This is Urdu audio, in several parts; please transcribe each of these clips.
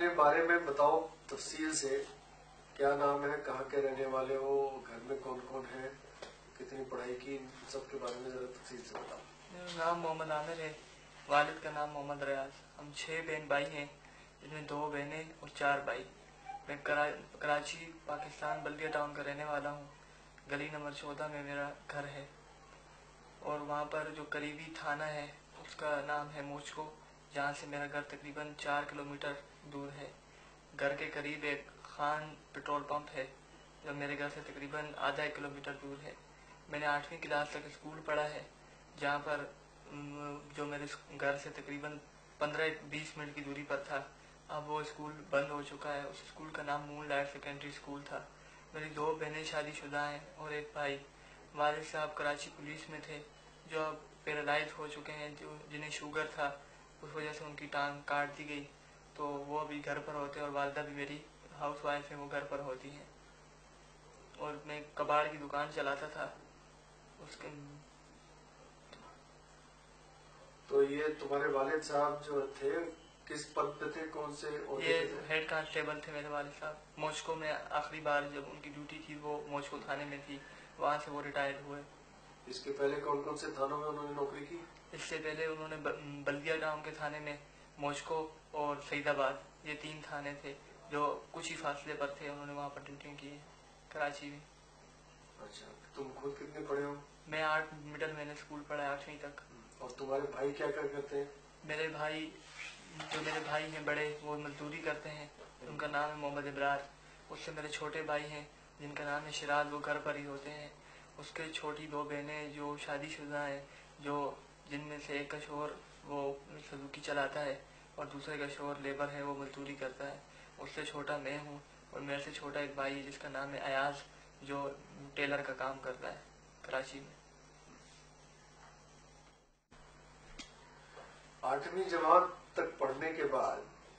اپنے بارے میں بتاؤ تفصیل سے، کیا نام ہے، کہاں کے رہنے والے ہو، گھر میں کون کون ہے، کتنی پڑھائی کی، سب کے بارے میں ذرا تفصیل سے بتاؤ۔ میرا نام محمد عامر ہے، والد کا نام محمد ریاض۔ ہم 6 بہن بھائی ہیں، جن میں 2 بہنیں اور 4 بھائی۔ میں کراچی پاکستان بلدیہ ٹاؤن کا رہنے والا ہوں۔ گلی نمبر 14 میں میرا گھر ہے، اور وہاں پر جو قریبی تھانہ ہے اس کا نام ہے موچکو، جہاں سے میرا گھر تقریباً 4 کلومیٹر دور ہے۔ گھر کے قریب ایک خان پیٹرول پمپ ہے جو میرے گھر سے تقریباً آدھا 1 کلومیٹر دور ہے۔ میں نے 8ویں کلاس تک اسکول پڑھا ہے، جہاں پر جو میرے گھر سے تقریباً 15-20 منٹ کی دوری پر تھا۔ اب وہ اسکول بند ہو چکا ہے۔ اس اسکول کا نام مون لائٹ سیکنڈری اسکول تھا۔ میری 2 بہنیں شادی شدہ ہیں اور 1 بھائی۔ والد صاحب کراچی پولیس میں تھے، جو اب پیرالائز ہو چکے ہیں، جنہیں شوگر تھا، اس وجہ سے ان کی ٹانگ کاٹ دی گئی، تو وہ ابھی گھر پر ہوتے ہیں، اور والدہ بھی میری ہاؤس وائف ہیں، وہ گھر پر ہوتی ہیں۔ اور میں کباڑ کی دکان چلاتا تھا اس کے۔ تو یہ تمہارے والد صاحب جو تھے کس پد پہ تھے، کون سے عہدے پہ یہ تھے؟ ہیڈ کانسٹیبل تھے میرے والد صاحب۔ موچکو میں آخری بار جب ان کی ڈیوٹی تھی وہ موچکو تھانے میں تھی، وہاں سے وہ ریٹائرڈ ہوئے۔ اس کے پہلے کون کون سے تھانوں میں انہوں نے نوکری کی؟ اس سے پہلے انہوں نے بلدیہ ٹاؤن کے تھانے میں، موچکو اور سعید آباد، یہ 3 تھانے تھے جو کچھ ہی فاصلے پر تھے، انہوں نے وہاں پر ڈیوٹیاں کی ہیں کراچی میں۔ اچھا، تم خود کتنے پڑھے ہو؟ میں 8 مڈل میں نے اسکول پڑھا ہے 8ویں تک۔ اور تمہارے بھائی کیا کرتے ہیں؟ میرے بھائی ہیں بڑے، وہ مزدوری کرتے ہیں، ان کا نام ہے محمد ابرار۔ اس سے میرے چھوٹے بھائی ہیں جن کا نام ہے شراز، وہ گھر پر ہی ہوتے ہیں۔ اس کے چھوٹی 2 بہنیں جو شادی شدہ ہیں، جن میں سے ایک کا شوہر وہ سزوکی چلاتا ہے اور دوسرے کا شوہر لیبر ہے، وہ مزدوری کرتا ہے۔ اس سے چھوٹا میں ہوں، اور میرے سے چھوٹا ایک بھائی ہے جس کا نام ہے ایاز، جو ٹیلر کا کام کرتا ہے کراچی میں۔ 8ویں جماعت تک پڑھنے کے بعد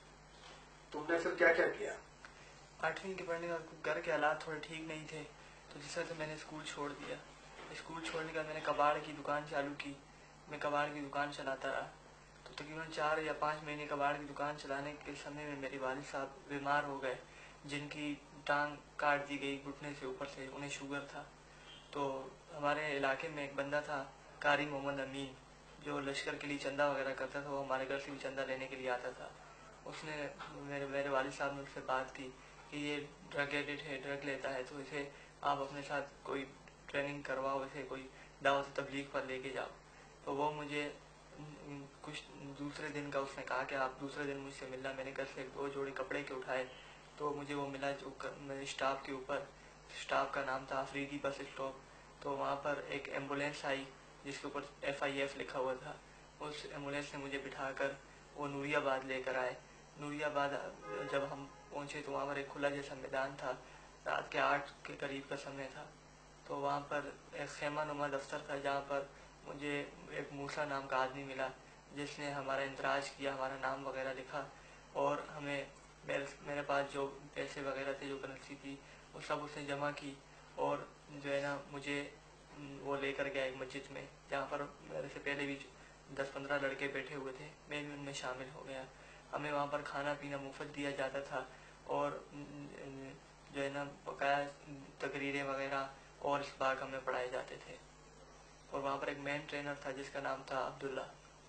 تم نے پھر کیا کیا کیا؟ 8ویں کے پڑھنے کے بعد گھر کے حالات تھوڑے ٹھیک نہیں تھے، تو جس وجہ سے میں نے اسکول چھوڑ دیا۔ اسکول چھوڑنے کے بعد میں نے کباڑ کی دکان چالو کی۔ میں کباڑ کی دکان چلاتا رہا، تو تقریباً 4 یا 5 مہینے کباڑ کی دکان چلانے کے سمے میں میرے والد صاحب بیمار ہو گئے، جن کی ٹانگ کاٹ دی گئی گھٹنے سے اوپر سے، انہیں شوگر تھا۔ تو ہمارے علاقے میں ایک بندہ تھا قاری محمد امیر، جو لشکر کے لیے چندہ وغیرہ کرتا تھا، وہ ہمارے گھر سے بھی چندہ لینے کے لیے آتا تھا۔ اس نے میرے والد صاحب نے اس سے بات کی کہ یہ ڈرگ ایڈکٹ ہے، ڈرگ لیتا ہے، تو اسے آپ اپنے ساتھ کوئی ٹریننگ کرواؤ، اسے کوئی دعوت تبلیغ پر لے کے جاؤ۔ تو وہ مجھے کچھ دوسرے دن کا اس نے کہا کہ آپ دوسرے دن مجھ سے ملنا۔ میں نے گھر سے 2 جوڑی کپڑے کے اٹھائے، تو مجھے وہ ملا جو میرے اسٹاف کے اوپر، اسٹاف کا نام تھا افریدی بس اسٹاپ۔ تو وہاں پر ایک ایمبولینس آئی جس کے اوپر FIF لکھا ہوا تھا۔ اس ایمبولینس نے مجھے بٹھا کر وہ نوری آباد لے کر آئے۔ نوری آباد جب ہم پہنچے تو وہاں پر ایک کھلا جیسا میدان تھا، رات کے 8 کے قریب کا سمے تھا۔ تو وہاں پر ایک خیمہ نما دفتر تھا، جہاں پر مجھے ایک موسیٰ نام کا آدمی ملا، جس نے ہمارا اندراج کیا، ہمارا نام وغیرہ لکھا، اور ہمیں میرے پاس جو پیسے وغیرہ تھے، جو کرنسی تھی، وہ سب اس نے جمع کی، اور جو ہے نا مجھے وہ لے کر گیا ایک مسجد میں، جہاں پر میرے سے پہلے بھی 10-15 لڑکے بیٹھے ہوئے تھے، میں بھی ان میں شامل ہو گیا۔ ہمیں وہاں پر کھانا پینا مفت دیا جاتا تھا، اور جو ہے نا بقایا تقریریں وغیرہ اور اسباق ہمیں پڑھائے جاتے تھے۔ اور وہاں پر ایک مین ٹرینر تھا جس کا نام تھا عبداللہ۔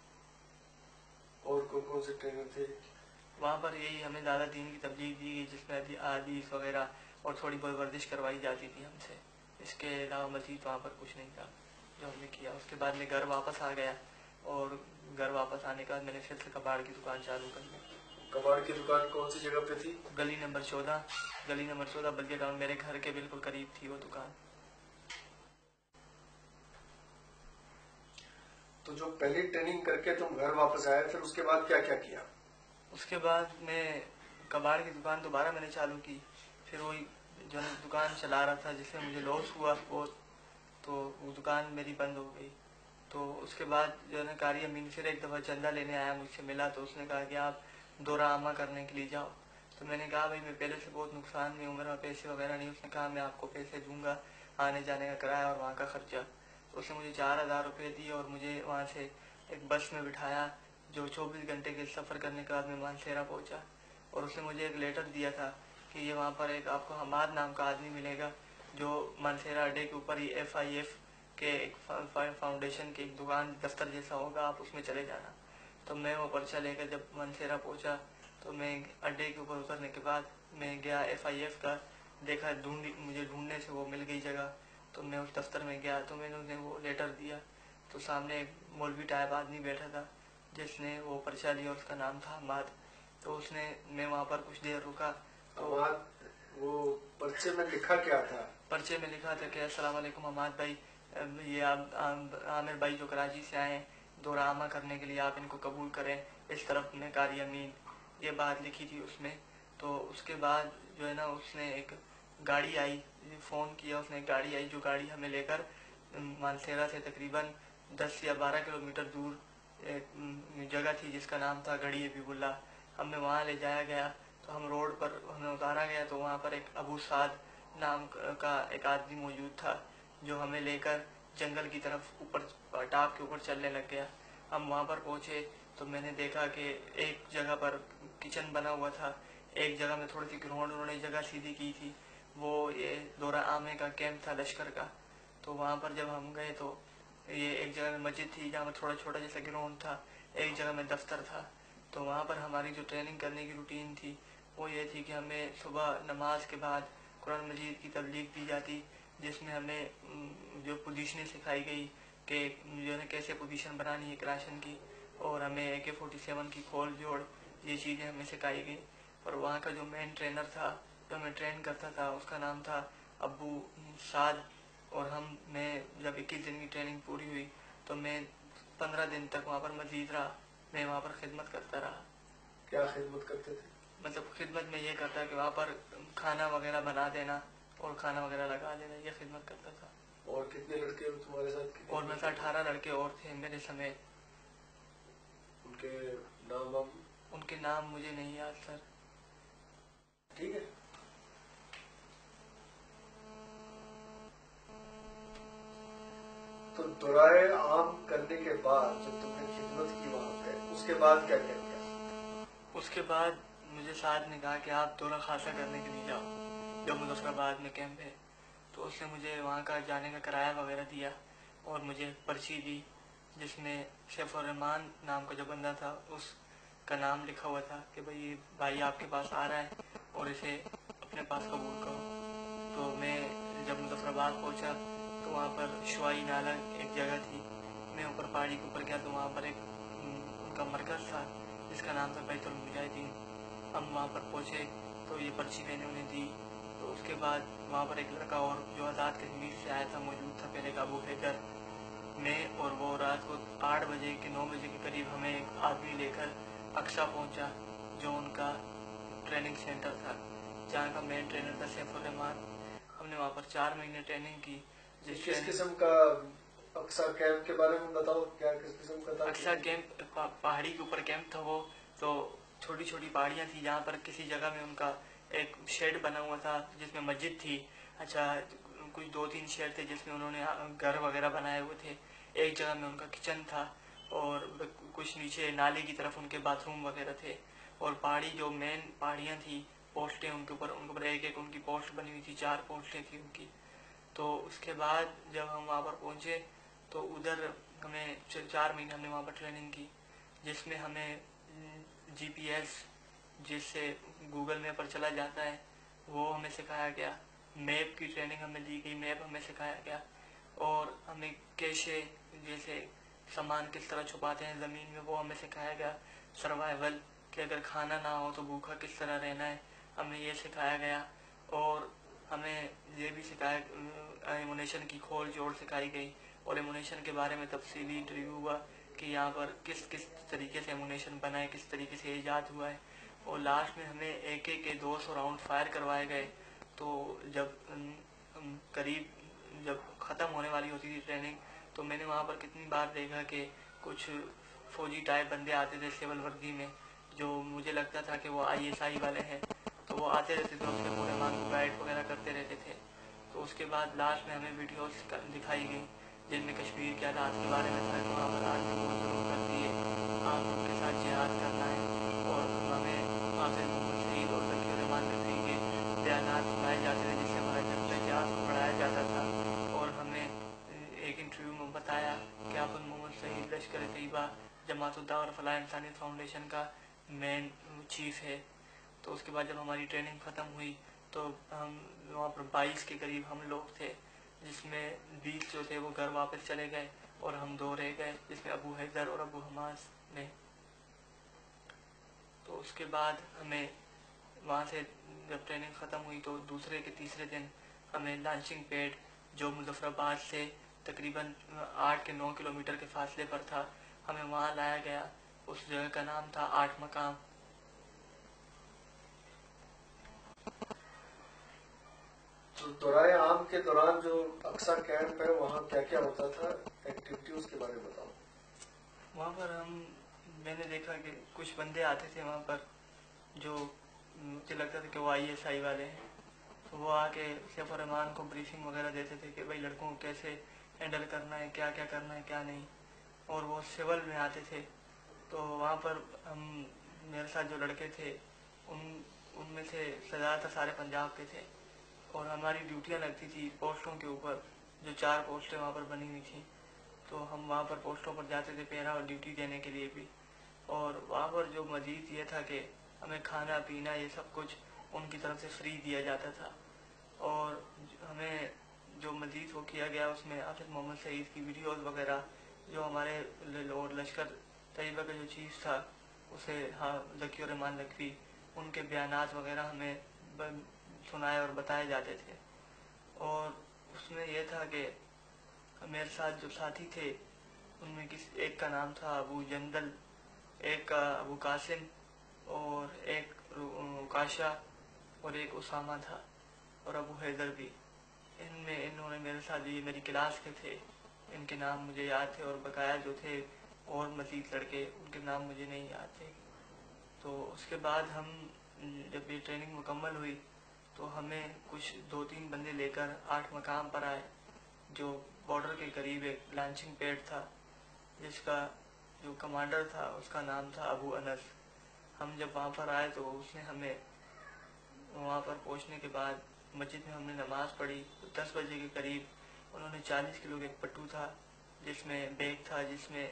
اور کون کون سے ٹرینر تھے؟ وہاں پر یہی ہمیں زیادہ دین کی تبلیغ دی گئی، جس میں احادیث وغیرہ اور تھوڑی بہت ورزش کروائی جاتی تھی ہم سے۔ اس کے علاوہ مزید وہاں پر کچھ نہیں تھا جو ہم نے کیا۔ اس کے بعد میں گھر واپس آ گیا، اور گھر واپس آنے کے بعد میں نے پھر سے کباڑ کی دکان چالو کر دی۔ کباڑ کی دکان کون سی جگہ پہ تھی؟ گلی نمبر 14 بلدیہ ٹاؤن، میرے گھر کے بالکل قریب تھی وہ دکان۔ تو جو پہلی ٹریننگ کر کے تم گھر واپس آئے، پھر اس کے بعد کیا کیا کیا؟ اس کے بعد میں کباڑ کی دکان دوبارہ میں نے چالو کی۔ پھر وہی جو ہے دکان چلا رہا تھا، جس میں مجھے لاس ہوا بہت، تو وہ دکان میری بند ہو گئی۔ تو اس کے بعد جو ہے نا قاری امین پھر ایک دفعہ چندہ لینے آیا، مجھ سے ملا، تو اس نے کہا کہ آپ دورہ عامہ کرنے کے لیے جاؤ۔ تو میں نے کہا بھائی میں پہلے سے بہت نقصان میں ہوں، میرے پیسے وغیرہ نہیں۔ اس نے کہا میں آپ کو پیسے دوں گا، آنے جانے کا کرایہ اور وہاں کا خرچہ۔ تو اس نے مجھے 4000 روپے دیے، اور مجھے وہاں سے ایک بس میں بٹھایا، جو 24 گھنٹے کے سفر کرنے کے بعد میں مانسہرہ پہنچا۔ اور اس نے مجھے ایک لیٹر دیا تھا کہ یہ وہاں پر ایک آپ کو حماد نام کا آدمی ملے گا جو مانسہرہ اڈے کے اوپر ہی FIF کے ایک فاؤنڈیشن کی ایک دکان دفتر جیسا ہوگا، آپ اس میں چلے جانا۔ تو میں وہ پرچہ لے کر جب مانسہرہ پہنچا تو میں اڈے کے اوپر اترنے کے بعد میں گیا FIF کا، دیکھا مجھے ڈھونڈنے سے وہ مل گئی جگہ، تو میں اس دفتر میں گیا تو میں نے انہیں وہ لیٹر دیا، تو سامنے ایک مولوی ٹائپ آدمی بیٹھا تھا جس نے وہ پرچہ لیا، اس کا نام تھا حماد۔ تو اس نے میں وہاں پر کچھ دیر رکا تو وہ پرچے میں لکھا کیا تھا؟ پرچے میں لکھا تھا کہ السلام علیکم حماد بھائی، یہ آپ عامر بھائی جو کراچی سے آئے ہیں دورہ عامہ کرنے کے لیے، آپ ان کو قبول کریں، اس طرف میں قاری امین، یہ بات لکھی تھی اس میں۔ تو اس کے بعد جو ہے نا اس نے ایک گاڑی آئی، فون کیا اس نے، ایک گاڑی آئی جو گاڑی ہمیں لے کر مانسہرہ سے تقریباً 10 یا 12 کلومیٹر دور ایک جگہ تھی جس کا نام تھا گڑھی حبیب اللہ، ہمیں وہاں لے جایا گیا۔ تو ہم روڈ پر ہمیں اتارا گیا تو وہاں پر ایک ابو سعد نام کا ایک آدمی موجود تھا جو ہمیں لے کر جنگل کی طرف اوپر ٹاپ کے اوپر چلنے لگ گیا۔ ہم وہاں پر پہنچے تو میں نے دیکھا کہ ایک جگہ پر کچن بنا ہوا تھا، ایک جگہ میں تھوڑی سی گراؤنڈ انہوں نے جگہ سیدھی کی تھی، وہ یہ دورہ عامے کا کیمپ تھا لشکر کا۔ تو وہاں پر جب ہم گئے تو یہ ایک جگہ میں مسجد تھی جہاں میں تھوڑا چھوٹا جیسا گراؤنڈ تھا، ایک جگہ میں دفتر تھا۔ تو وہاں پر ہماری جو ٹریننگ کرنے کی روٹین تھی وہ یہ تھی کہ ہمیں صبح نماز کے بعد قرآن مجید کی تبلیغ دی جاتی، جس میں ہمیں جو پوزیشنیں سکھائی گئی کہ جو ہے کیسے پوزیشن بنانی ہے کلاشن کی، اور ہمیں AK-47 کی کھول جوڑ، یہ چیزیں ہمیں سکھائی گئی۔ اور وہاں کا جو مین ٹرینر تھا جو ہمیں ٹرین کرتا تھا اس کا نام تھا ابو سعد، اور میں جب 21 دن کی ٹریننگ پوری ہوئی تو میں 15 دن تک وہاں پر مزید رہا، میں وہاں پر خدمت کرتا رہا۔ کیا خدمت کرتے تھے؟ مطلب خدمت میں یہ کرتا کہ وہاں پر کھانا وغیرہ بنا دینا اور کھانا وغیرہ لگا دینا، یہ خدمت کرتا تھا۔ اور کتنے لڑکے تمہارے ساتھ؟ اور میں 18 لڑکے اور تھے میرے سمیت۔ ان کے نام ان کے نام مجھے نہیں یاد سر۔ ٹھیک ہے۔ تو دورہ عام کرنے کے بعد جب تم نے خدمت کی وہاں پہ، اس کے بعد کیا کیا؟ اس کے بعد مجھے سعد نے کہا کہ آپ دورہ خاصہ کرنے کے لیے جاؤ جو مظفر آباد میں کیمپ ہے۔ تو اس نے مجھے وہاں کا جانے کا کرایہ وغیرہ دیا اور مجھے پرچی دی جس میں سیف الرحمان نام کا جو بندہ تھا اس کا نام لکھا ہوا تھا کہ بھائی آپ کے پاس آ رہا ہے اور اسے اپنے پاس قبول کرو۔ تو میں جب مظفر آباد پہنچا تو وہاں پر شوائی نالہ ایک جگہ تھی، میں اوپر پہاڑی کے اوپر گیا تو وہاں پر ایک ان کا مرکز تھا جس کا نام تھا بیت المجاہدین۔ ہم وہاں پر پہنچے تو یہ پرچی میں نے انہیں دی، تو اس کے بعد وہاں پر ایک لڑکا اور جو آزاد کشمیر سے آیا تھا موجود تھا پہلے ابو حیدر، میں اور وہ رات کو 8 بجے کے 9 بجے کے قریب ہمیں ایک آدمی لے کر اقصا پہنچا جو ان کا ٹریننگ سینٹر تھا جہاں کا مین ٹرینر تھا سیف الرحمان۔ ہم نے وہاں پر 4 مہینے ٹریننگ کی۔ کس قسم کا اقصا کیمپ کے بارے میں بتاؤ، کیا کس قسم کا تھا؟ اقصا کیمپ پہاڑی کے اوپر کیمپ تھا، وہ تو چھوٹی چھوٹی پہاڑیاں تھیں جہاں پر کسی جگہ میں ان کا ایک شیڈ بنا ہوا تھا جس میں مسجد تھی، اچھا کچھ 2-3 شیڈ تھے جس میں انہوں نے گھر وغیرہ بنائے ہوئے تھے، ایک جگہ میں ان کا کچن تھا اور کچھ نیچے نالے کی طرف ان کے باتھ روم وغیرہ تھے، اور پہاڑی جو مین پہاڑیاں تھیں پوسٹیں ان کے اوپر ایک ایک ان کی پوسٹ بنی ہوئی تھی، 4 پوسٹیں تھیں ان کی۔ تو اس کے بعد جب ہم وہاں پر پہنچے تو ادھر ہمیں 4 مہینے ہم نے وہاں پر ٹریننگ کی جس میں ہمیں GPS جس سے گوگل میپ پر چلا جاتا ہے وہ ہمیں سکھایا گیا، میپ کی ٹریننگ ہمیں دی گئی، میپ ہمیں سکھایا گیا، اور ہمیں کیشے جیسے سامان کس طرح چھپاتے ہیں زمین میں وہ ہمیں سکھایا گیا، سروائیول کہ اگر کھانا نہ ہو تو بھوکا کس طرح رہنا ہے ہمیں یہ سکھایا گیا، اور ہمیں یہ بھی سکھایا ایمونیشن کی کھول جوڑ سکھائی گئی، اور ایمونیشن کے بارے میں تفصیلی انٹرویو ہوا کہ یہاں پر کس کس طریقے سے ایمونیشن بنا ہے، کس طریقے سے ایجاد ہوا ہے، اور لاسٹ میں ہمیں AK کے 200 راؤنڈ فائر کروائے گئے۔ تو جب قریب جب ختم ہونے والی ہوتی تھی ٹریننگ تو میں نے وہاں پر کتنی بار دیکھا کہ کچھ فوجی ٹائپ بندے آتے تھے سول وردی میں جو مجھے لگتا تھا کہ وہ ISI والے ہیں، تو وہ آتے رہتے تھے، اس کے پورے مان کو گائیڈ وغیرہ کرتے رہتے تھے۔ تو اس کے بعد لاسٹ میں ہمیں ویڈیوز دکھائی گئی جن میں کشمیر کے حالات کے بارے میں تھا کہ وہاں پر آدمی بہت ظلم کرتی ہے، آپ ان کے ساتھ جہاد کرنا ہے اور ہمیں حافظ محمد فلاح انسانیت فاؤنڈیشن کا مین چیف ہے. تو اس کے بعد جب ہماری ٹریننگ ختم ہوئی تو ہم وہاں پر 22 کے قریب ہم لوگ تھے، جس میں 20 جو تھے وہ گھر واپس چلے گئے اور ہم 2 رہ گئے، جس میں ابو حیدر اور ابو حماس نے. تو اس کے بعد ہمیں وہاں سے جب ٹریننگ ختم ہوئی تو دوسرے کے تیسرے دن ہمیں لانچنگ پیڈ جو مظفر آباد سے تقریباً 8 کے 9 کلومیٹر کے فاصلے پر تھا، ہمیں وہاں لایا گیا. اس جگہ کا نام تھا 8 مقام. تو دورۂ عام کے دوران جو اقصی کیمپ ہے وہاں کیا کیا ہوتا تھا، ایکٹیویٹی اس کے بارے میں بتاؤ. وہاں پر میں نے دیکھا کہ کچھ بندے آتے تھے وہاں پر جو مجھے لگتا تھا کہ وہ ISI والے ہیں. تو وہ آ کے سیف الرحمان کو بریفنگ وغیرہ دیتے تھے کہ بھائی لڑکوں کو کیسے ہینڈل کرنا ہے، کیا کیا کرنا ہے کیا نہیں. اور وہ سول میں آتے تھے. تو وہاں پر میرے ساتھ جو لڑکے تھے ان میں سے زیادہ تر سارے پنجاب کے تھے، اور ہماری ڈیوٹیاں لگتی تھی پوسٹوں کے اوپر، جو 4 پوسٹیں وہاں پر بنی ہوئی تھیں. تو ہم وہاں پر پوسٹوں پر جاتے تھے پہرا اور ڈیوٹی دینے کے لیے بھی. اور وہاں پر جو مزید یہ تھا کہ ہمیں کھانا پینا یہ سب کچھ ان کی طرف سے فری دیا جاتا تھا. اور ہمیں جو مزید وہ کیا گیا اس میں حافظ محمد سعید کی ویڈیوز وغیرہ، جو ہمارے لشکر طیبہ کا جو چیف تھا اسے ذکی الرحمان لکھوی، ان کے بیانات وغیرہ ہمیں سنائے اور بتائے جاتے تھے. اور اس میں یہ تھا کہ میرے ساتھ جو ساتھی تھے ان میں ایک کا نام تھا ابو جندل، ایک کا ابو قاسم، اور ایک کاشا، اور ایک اسامہ تھا، اور ابو حیدر بھی. انہوں نے میرے ساتھ یہ میری کلاس کے تھے، ان کے نام مجھے یاد تھے، اور بقایا جو تھے اور مزید لڑکے ان کے نام مجھے نہیں یاد تھے. تو اس کے بعد ہم جب یہ ٹریننگ مکمل ہوئی تو ہمیں کچھ 2-3 بندے لے کر 8 مقام پر آئے، جو بارڈر کے قریب ایک لانچنگ پیڈ تھا، جس کا جو کمانڈر تھا اس کا نام تھا ابو انس. ہم جب وہاں پر آئے تو اس نے ہمیں وہاں پر پہنچنے کے بعد مسجد میں ہم نے نماز پڑھی. 10 بجے کے قریب انہوں نے 40 کلو کا ایک پٹو تھا جس میں بیگ تھا، جس میں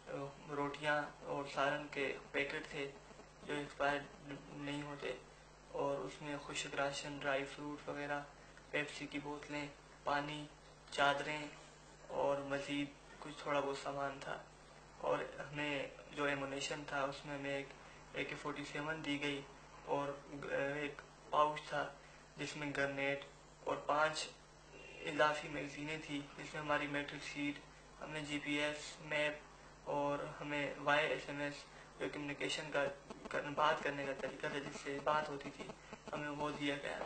روٹیاں اور سالن کے پیکٹ تھے جو ایکسپائر نہیں ہوتے، اور اس میں خشک راشن، ڈرائی فروٹ وغیرہ، پیپسی کی بوتلیں، پانی، چادریں، اور مزید کچھ تھوڑا بہت سامان تھا. اور ہمیں جو ایمونیشن تھا اس میں ہمیں ایک AK-47 دی گئی، اور ایک پاؤچ تھا جس میں گرنیٹ اور 5 اضافی میگزینیں تھی، جس میں ہماری میٹرک شیٹ، ہمیں GPS میپ، اور ہمیں YSMS جو کمیونیکیشن کا بات کرنے کا طریقہ تھا جس سے بات ہوتی تھی، ہمیں وہ دیا گیا.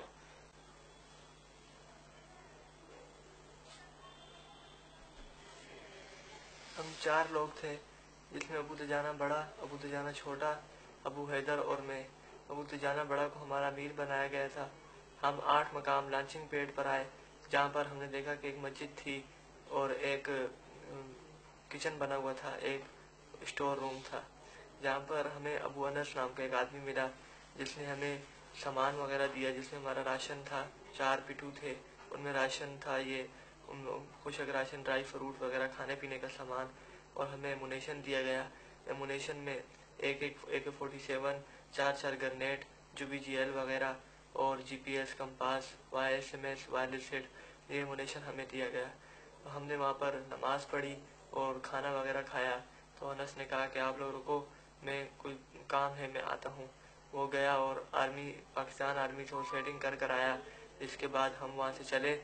ہم 4 لوگ تھے، جس میں ابو دجانہ بڑا، ابو دجانہ چھوٹا، ابو حیدر اور میں. ابو دجانہ بڑا کو ہمارا امیر بنایا گیا تھا. ہم 8 مقام لانچنگ پیڈ پر آئے، جہاں پر ہم نے دیکھا کہ ایک مسجد تھی اور ایک کچن بنا ہوا تھا، ایک اسٹور روم تھا، جہاں پر ہمیں ابو انس نام کا ایک آدمی ملا جس نے ہمیں سامان وغیرہ دیا، جس میں ہمارا راشن تھا. 4 پٹو تھے، ان میں راشن تھا، یہ خشک راشن، ڈرائی فروٹ وغیرہ، کھانے پینے کا سامان. اور ہمیں ایمونیشن دیا گیا. ایمونیشن میں ایک AK-47، 4 گرنیٹ، جو BGL وغیرہ، اور GPS، compass, YSMS، wireless head, یہ ایمونیشن ہمیں دیا گیا. ہم نے وہاں پر نماز پڑھی اور کھانا وغیرہ کھایا. تو انس نے کہا کہ آپ لوگ رکو، میں کوئی کام ہے میں آتا ہوں. وہ گیا اور پاکستان آرمی سے وہ سیٹنگ کر آیا. اس کے بعد ہم وہاں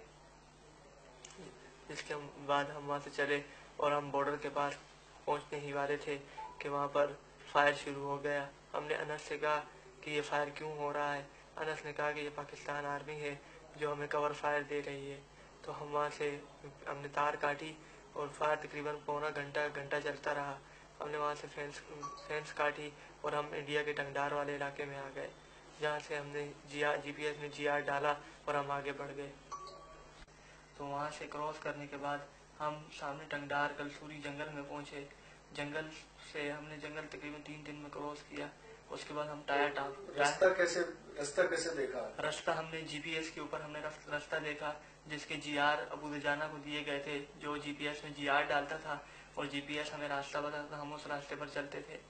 سے چلے اور ہم بارڈر کے پاس پہنچنے ہی والے تھے کہ وہاں پر فائر شروع ہو گیا. ہم نے انس سے کہا کہ یہ فائر کیوں ہو رہا ہے؟ انس نے کہا کہ یہ پاکستان آرمی ہے جو ہمیں کور فائر دے رہی ہے. تو ہم نے تار کاٹی اور فائر تقریباً پونا گھنٹہ چلتا رہا. ہم نے وہاں سے فینس کاٹی اور ہم انڈیا کے ٹنگڈار والے علاقے میں آ گئے، جہاں سے ہم نے GPS میں GR ڈالا اور ہم آگے بڑھ گئے. تو وہاں سے کراس کرنے کے بعد ہم سامنے ٹنگڈار کلسوری جنگل میں پہنچے. جنگل سے ہم نے جنگل تقریباً 3 دن میں کراس کیا. اس کے بعد ہم رستہ کیسے دیکھا؟ رستہ ہم نے GPS کے اوپر ہم نے رستہ دیکھا، جس کے GR ابو دجانہ کو دیے گئے تھے، جو GPS میں GR ڈالتا تھا اور GPS ہمیں راستہ بتاتا تھا. ہم اس راستے پر چلتے تھے.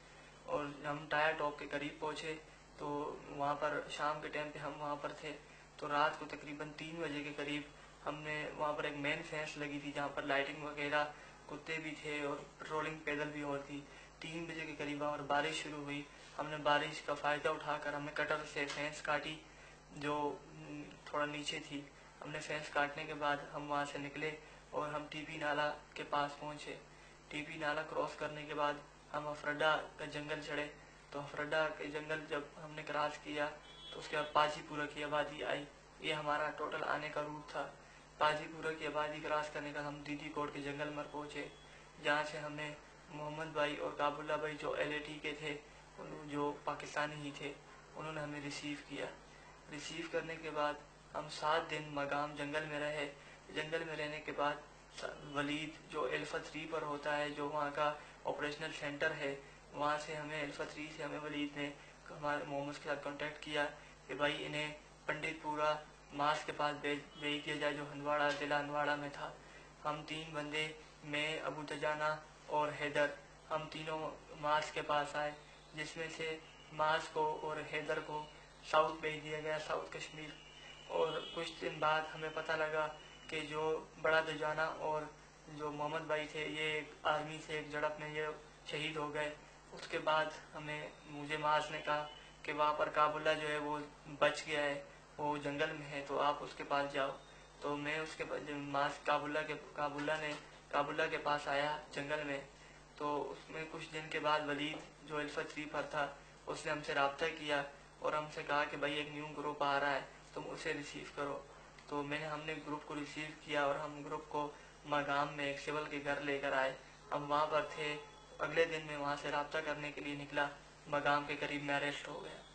اور ہم ٹائر ٹاپ کے قریب پہنچے تو وہاں پر شام کے ٹائم پہ ہم وہاں پر تھے. تو رات کو تقریباً 3 بجے کے قریب ہم نے وہاں پر ایک مین فینس لگی تھی جہاں پر لائٹنگ وغیرہ, کتے بھی تھے اور پیٹرولنگ پیدل بھی اور تھی. 3 بجے کے قریب وہاں پر بارش شروع ہوئی. ہم نے بارش کا فائدہ اٹھا کر ہم نے کٹر سے فینس کاٹی جو تھوڑا نیچے تھی. ہم نے فینس کاٹنے کے بعد ہم وہاں سے نکلے اور ہم ٹی پی نالا کے پاس پہنچے. ٹی پی نالا کراس کرنے کے بعد ہم افرڈا کا جنگل چڑھے. تو افرڈا کے جنگل جب ہم نے کراس کیا تو اس کے بعد پاجی پورہ کی آبادی آئی. یہ ہمارا ٹوٹل آنے کا روٹ تھا. پاجی پورہ کی آبادی کراس کرنے کا ہم دیدی کوٹ کے جنگل میں پہنچے جہاں سے ہمیں محمد بھائی اور کاب اللہ بھائی جو LAT کے تھے, جو پاکستانی ہی تھے, انہوں نے ہمیں ریسیو کیا. ریسیو کرنے کے بعد ہم 7 دن مقام جنگل میں رہے. جنگل میں رہنے کے بعد ولید جو الفا 3 پر ہوتا ہے, جو وہاں کا آپریشنل سینٹر ہے, وہاں سے ہمیں الفا 3 سے ہمیں ولید نے ہمارے محمد کے ساتھ کانٹیکٹ کیا کہ بھائی انہیں پنڈت پورہ ماس کے پاس بھیج دیا جائے جو ہندواڑہ ضلع ہندواڑہ میں تھا. ہم 3 بندے, میں, ابو تجانہ اور حیدر, ہم تینوں ماس کے پاس آئے جس میں سے ماس کو اور حیدر کو ساؤتھ بھیج دیا گیا, ساؤتھ کشمیر. اور کچھ دن بعد ہمیں پتہ لگا کہ جو بڑا تجانہ اور جو محمد بھائی تھے یہ آرمی سے ایک جھڑپ میں یہ شہید ہو گئے. اس کے بعد مجھے ماس نے کہا کہ وہاں پر کاب اللہ جو ہے وہ بچ گیا ہے, وہ جنگل میں ہے, تو آپ اس کے پاس جاؤ. تو میں اس کے ماس کاب اللہ کے پاس آیا جنگل میں. تو اس میں کچھ دن کے بعد ولید جو الفا 3 پر تھا اس نے ہم سے رابطہ کیا اور ہم سے کہا کہ بھائی ایک نیو گروپ آ رہا ہے تم اسے ریسیو کرو. تو ہم نے گروپ کو ریسیو کیا اور ہم گروپ کو ماگام میں ایک سول کے گھر لے کر آئے. ہم وہاں پر تھے. اگلے دن میں وہاں سے رابطہ کرنے کے لیے نکلا, ماگام کے قریب میں اریسٹ ہو گیا.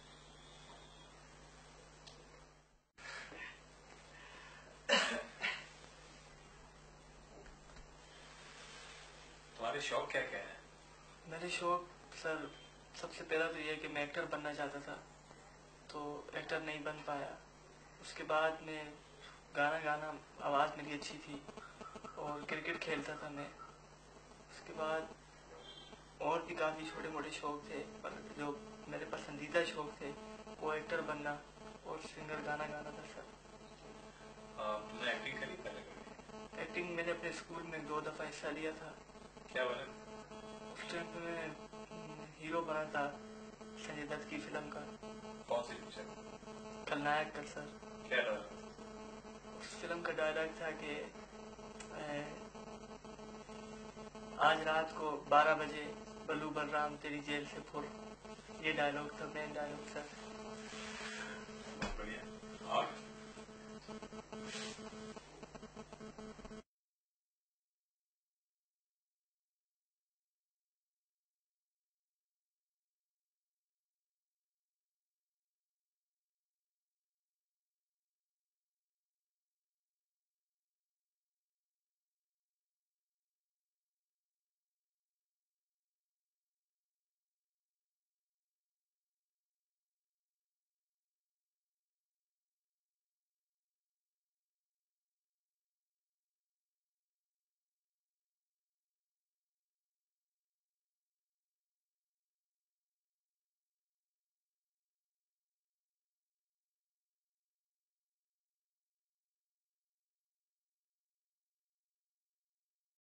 تمہارے شوق کیا کیا ہے؟ میرے شوق سر سب سے پہلا تو یہ کہ میں ایکٹر بننا چاہتا تھا تو ایکٹر نہیں بن پایا. اس کے بعد میں گانا آواز میری اچھی تھی اور کرکٹ کھیلتا تھا میں. اس کے بعد اور بھی کافی چھوٹے موٹے شوق تھے, پر جو میرے پسندیدہ شوق تھے وہ ایکٹر بننا اور سنگر گانا گانا تھا سر. تم نے ایکٹنگ کری پہلے کبھی؟ ایکٹنگ میں نے اپنے اسکول میں 2 دفعہ حصہ لیا تھا. کیا بنے؟ اس ٹائم پہ میں ہیرو بنا تھا سنجے دت کی فلم کا. کون سی پکچر؟ کھلنائک کا سر. کیا ڈالا؟ اس فلم کا ڈائلاگ تھا کہ آج رات کو 12 بجے بلو بلرام تیری جیل سے پھر. یہ ڈائلاگ تھا, مین ڈائلاگ سر. بہت بڑھیا. اور